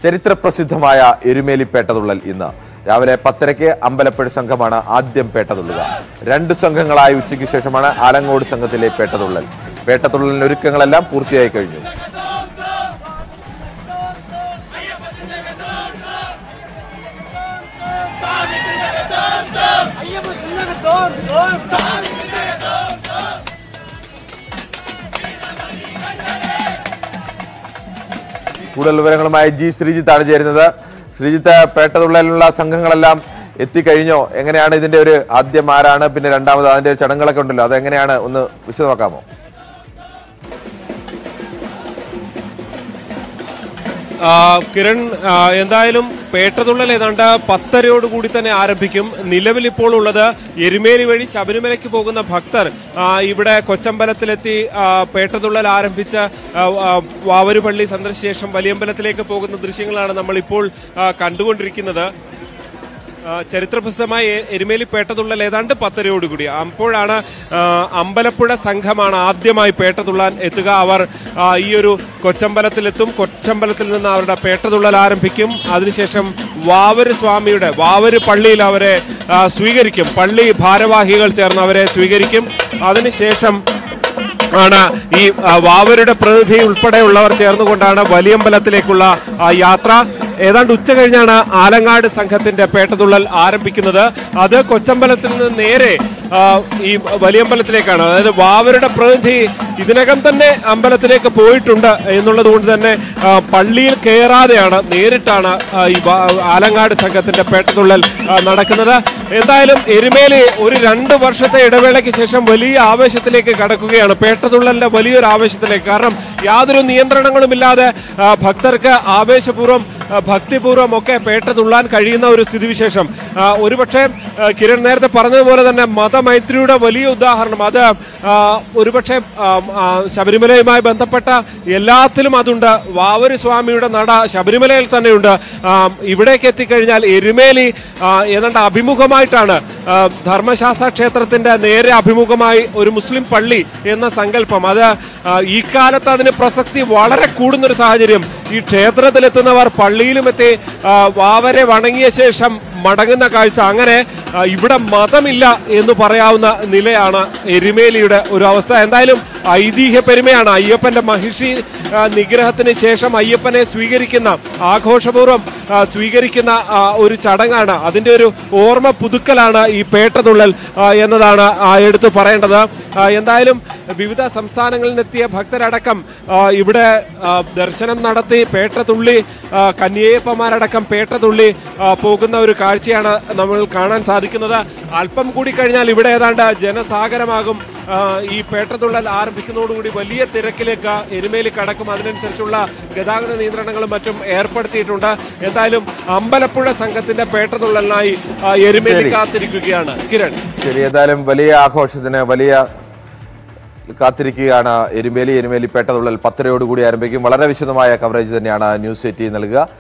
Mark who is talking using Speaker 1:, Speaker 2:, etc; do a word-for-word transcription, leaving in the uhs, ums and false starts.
Speaker 1: ചരിത്രപ്രസിദ്ധമായ എരുമേലി പേട്ടതുള്ളൽ ഇന്ന് രാവിലെ പത്തരയ്ക്ക് അമ്പലപ്പുഴ സംഘമാണ് ആദ്യം പേട്ടതുള്ളുക. രണ്ട് സംഘങ്ങളായി ഉച്ചയ്ക്ക് ശേഷമാണ് ആലങ്ങോട് സംഘത്തിലെ പേട്ടതുള്ളൽ. പേട്ടതുള്ളലിന്റെ ഒരുക്കങ്ങളെല്ലാം പൂർത്തിയായി കഴിഞ്ഞു. കൂടുതൽ വിവരങ്ങളുമായി ജി ശ്രീജിത്താണ് ചേരുന്നത്. ശ്രീജിത്ത്, പേട്ടതുള്ളലിനുള്ള സംഘങ്ങളെല്ലാം എത്തിക്കഴിഞ്ഞോ? എങ്ങനെയാണ് ഇതിന്റെ ഒരു ആദ്യം ആരാണ്, പിന്നെ രണ്ടാമത് അതിന്റെ ചടങ്ങുകളൊക്കെ ഉണ്ടല്ലോ, അതെങ്ങനെയാണ് ഒന്ന് വിശദമാക്കാമോ?
Speaker 2: കിരൺ, എന്തായാലും പേട്ടതുള്ളൽ ഏതാണ്ട് പത്തരയോടുകൂടി തന്നെ ആരംഭിക്കും. നിലവിൽ ഇപ്പോൾ ഉള്ളത് എരുമേലി വഴി ശബരിമലയ്ക്ക് പോകുന്ന ഭക്തർ ഇവിടെ കൊച്ചമ്പലത്തിലെത്തി പേട്ടതുള്ളൽ ആരംഭിച്ച വാവരുപള്ളി സന്ദർശിച്ച ശേഷം വലിയമ്പലത്തിലേക്ക് പോകുന്ന ദൃശ്യങ്ങളാണ് നമ്മൾ ഇപ്പോൾ കണ്ടുകൊണ്ടിരിക്കുന്നത്. ചരിത്രപ്രസിദ്ധമായ എരുമേലി പേട്ടതുള്ളൽ ഏതാണ്ട് പത്തരയോടുകൂടി അപ്പോഴാണ് അമ്പലപ്പുഴ സംഘമാണ് ആദ്യമായി പേട്ടതുള്ളാൻ എത്തുക. അവർ ഈ ഒരു കൊച്ചമ്പലത്തിലെത്തും. കൊച്ചമ്പലത്തിൽ നിന്ന് അവരുടെ പേട്ടതുള്ളൽ ആരംഭിക്കും. അതിനുശേഷം വാവര് സ്വാമിയുടെ വാവര് പള്ളിയിൽ അവരെ സ്വീകരിക്കും. പള്ളി ഭാരവാഹികൾ ചേർന്ന് അവരെ സ്വീകരിക്കും. അതിനുശേഷം ആണ് ഈ വാവരുടെ പ്രതിനിധി ഉൾപ്പെടെയുള്ളവർ ചേർന്നുകൊണ്ടാണ് വലിയമ്പലത്തിലേക്കുള്ള യാത്ര. ഏതാണ്ട് ഉച്ച കഴിഞ്ഞാണ് ആലങ്ങാട് സംഘത്തിന്റെ പേട്ടതുള്ളൽ ആരംഭിക്കുന്നത്. അത് കൊച്ചമ്പലത്തിൽ നിന്ന് നേരെ ഈ വലിയമ്പലത്തിലേക്കാണ്. അതായത് വാവരുടെ പ്രതിനിധി ഇതിനകം തന്നെ അമ്പലത്തിലേക്ക് പോയിട്ടുണ്ട് എന്നുള്ളത് കൊണ്ട് തന്നെ പള്ളിയിൽ കയറാതെയാണ്, നേരിട്ടാണ് ഈ ആലങ്ങാട് സംഘത്തിന്റെ പേട്ടതുള്ളൽ നടക്കുന്നത്. എന്തായാലും എരുമേലി ഒരു രണ്ട് വർഷത്തെ ഇടവേളയ്ക്ക് ശേഷം വലിയ ആവേശത്തിലേക്ക് കടക്കുകയാണ്. പേട്ടതുള്ളലിന്റെ വലിയൊരു ആവേശത്തിലേക്ക്. കാരണം യാതൊരു നിയന്ത്രണങ്ങളുമില്ലാതെ ഭക്തർക്ക് ആവേശപൂർവ്വം ഭക്തിപൂർവ്വം ഒക്കെ പേട്ടതുള്ളാൻ കഴിയുന്ന ഒരു സ്ഥിതിവിശേഷം. ഒരുപക്ഷെ കിരൺ നേരത്തെ പറഞ്ഞതുപോലെ തന്നെ മതമൈത്രിയുടെ വലിയ ഉദാഹരണം. അത് ഒരുപക്ഷെ ശബരിമലയുമായി ബന്ധപ്പെട്ട എല്ലാത്തിലും അതുണ്ട്. വാവര് സ്വാമിയുടെ നട ശബരിമലയിൽ തന്നെയുണ്ട്. ഇവിടേക്ക് എത്തിക്കഴിഞ്ഞാൽ എരുമേലി ഏതാണ്ട് അഭിമുഖമായിട്ടാണ്, ധർമ്മശാസ്ത്ര ക്ഷേത്രത്തിന്റെ നേരെ അഭിമുഖമായി ഒരു മുസ്ലിം പള്ളി എന്ന സങ്കല്പം. അത് ഈ കാലത്ത് അതിന് പ്രസക്തി വളരെ കൂടുന്നൊരു സാഹചര്യം. ഈ ക്ഷേത്രത്തിലെത്തുന്നവർ പള്ളിയിലും എത്തി വാവരെ വണങ്ങിയ ശേഷം മടങ്ങുന്ന കാഴ്ച. അങ്ങനെ ഇവിടെ മതമില്ല എന്ന് പറയാവുന്ന നിലയാണ് എരുമേലിയുടെ ഒരു അവസ്ഥ. എന്തായാലും ഐതിഹ്യ പെരുമയാണ്. അയ്യപ്പന്റെ മഹിഷി നിഗ്രഹത്തിന് ശേഷം അയ്യപ്പനെ സ്വീകരിക്കുന്ന, ആഘോഷപൂർവ്വം സ്വീകരിക്കുന്ന ഒരു ചടങ്ങാണ്. അതിന്റെ ഒരു ഓർമ്മ പുതുക്കലാണ് ഈ പേട്ടതുള്ളൽ എന്നതാണ് എടുത്തു പറയേണ്ടത്. എന്തായാലും വിവിധ സംസ്ഥാനങ്ങളിൽ നിന്നെത്തിയ ഭക്തരടക്കം ഇവിടെ ദർശനം നടത്തി പേട്ടതുള്ളി, കന്യയ്യപ്പന്മാരടക്കം പേട്ടതുള്ളി പോകുന്ന ഒരു കാഴ്ചയാണ് നമ്മൾ കാണാൻ സാധിക്കുന്നത്. അല്പം കൂടി കഴിഞ്ഞാൽ ഇവിടെ ഏതാണ്ട് ജനസാഗരമാകും. ഈ പേട്ടതുള്ളൽ ആരംഭിക്കുന്നതോടുകൂടി വലിയ തിരക്കിലേക്ക് എരുമേലി കടക്കും. അതിനനുസരിച്ചുള്ള ഗതാഗത നിയന്ത്രണങ്ങളും മറ്റും ഏർപ്പെടുത്തിയിട്ടുണ്ട്. എന്തായാലും അമ്പലപ്പുഴ സംഘത്തിന്റെ പേട്ടതുള്ളലിനായി എരുമേലി കാത്തിരിക്കുകയാണ് കിരൺ.
Speaker 1: ശരി, ഏതായാലും വലിയ ആഘോഷത്തിന് വലിയ കാത്തിരിക്കുകയാണ് എരുമേലി. എരുമേലി പേട്ടതുള്ളൽ പത്തരയോടുകൂടി ആരംഭിക്കും. വളരെ വിശദമായ കവറേജ് തന്നെയാണ് ന്യൂസ് എയ്റ്റീൻ നൽകുക.